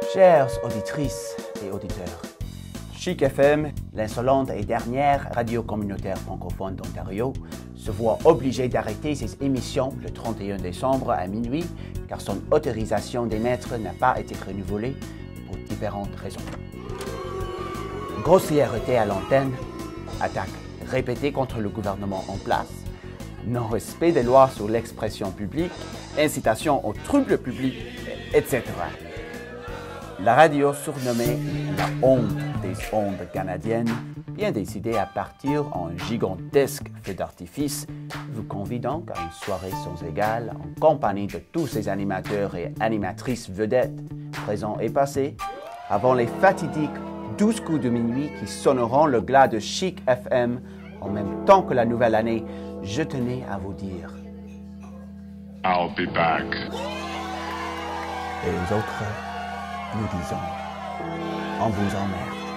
Chères auditrices et auditeurs, Chic FM, l'insolente et dernière radio communautaire francophone d'Ontario, se voit obligée d'arrêter ses émissions le 31 décembre à minuit car son autorisation d'émettre n'a pas été renouvelée pour différentes raisons. Grossièreté à l'antenne, attaques répétées contre le gouvernement en place, non-respect des lois sur l'expression publique, incitation au trouble public, etc. La radio surnommée la honte des ondes canadiennes, bien décidée à partir en un gigantesque feu d'artifice, vous convie donc à une soirée sans égale en compagnie de tous ces animateurs et animatrices vedettes, présents et passés, avant les fatidiques 12 coups de minuit qui sonneront le glas de Chic FM en même temps que la nouvelle année. Je tenais à vous dire I'll be back. Et aux autres, nous disons, on vous emmerde.